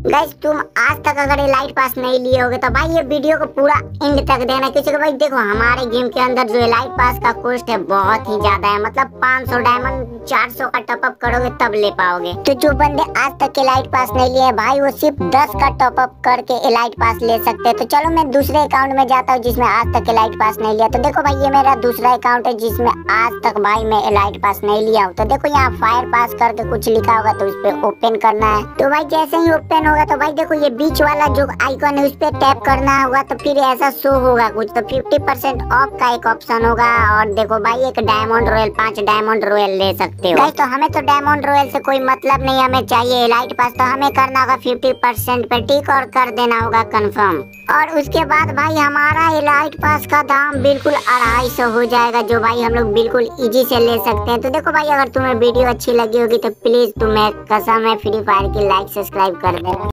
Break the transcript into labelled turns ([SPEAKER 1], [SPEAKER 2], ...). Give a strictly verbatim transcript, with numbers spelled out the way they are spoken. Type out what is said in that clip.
[SPEAKER 1] Guys तुम आज तक अगर एलाइट पास नहीं लिए होगे तो भाई ये वीडियो को पूरा एंड तक देना, क्योंकि भाई देखो हमारे गेम के अंदर जो एलाइट पास का कॉस्ट है बहुत ही ज्यादा है। मतलब पाँच सौ डायमंड चार सौ का टॉप अप करोगे तब ले पाओगे। तो जो बंदे आज तक एलाइट पास नहीं लिए भाई वो सिर्फ दस का टॉप अप करके एलाइट पास ले सकते हैं। तो चलो मैं दूसरे अकाउंट में जाता हूँ जिसमें आज तक एलाइट पास नहीं लिया। तो देखो भाई ये मेरा दूसरा अकाउंट है जिसमें आज तक भाई मैं एलाइट पास नहीं लिया हूँ। तो देखो यहाँ फायर पास करके कुछ लिखा होगा तो उस पर ओपन करना है। तो भाई जैसे ही ओपन होगा तो भाई देखो ये बीच वाला जो आइकन है उस पर टैप करना होगा तो फिर ऐसा शो होगा कुछ। तो फिफ्टी परसेंट ऑफ का एक ऑप्शन होगा और देखो भाई एक डायमंड रॉयल पांच डायमंड रॉयल ले सकते हो। तो हमें तो डायमंड रॉयल से कोई मतलब नहीं, हमें चाहिए एलाइट पास। तो हमें करना होगा फिफ्टी परसेंट पे टिक और कर देना होगा कंफर्म। और उसके बाद भाई हमारा एलाइट पास का दाम बिल्कुल अढ़ाई सौ हो जाएगा, जो भाई हम लोग बिल्कुल इजी से ले सकते हैं। तो देखो भाई अगर तुम्हें वीडियो अच्छी लगी होगी तो प्लीज तुम्हें कसम है फ्री फायर की लाइक सब्सक्राइब कर देना।